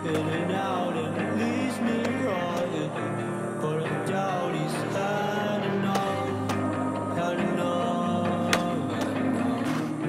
in and out, and it leaves me rotting. But I doubt he's had enough, had enough, had enough.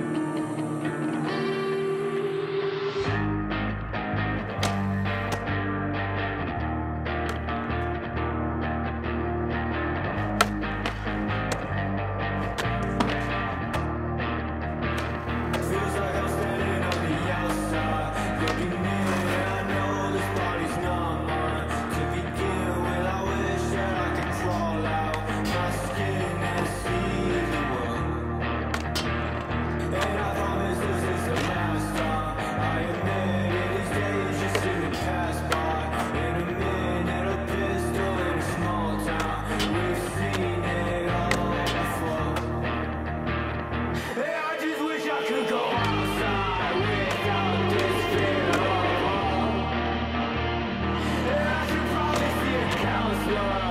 Feels like I'm standing on the outside, looking in, and I know this body's not mine. To begin with, I wish that I could crawl out my skin and see the world. And I promise this is the last time. I admit it, these days just seem to pass by. In a minute, a pistol in a small town. We've seen it all before. And I just wish I could go outside without this fear of harm. And I should probably see a counselor.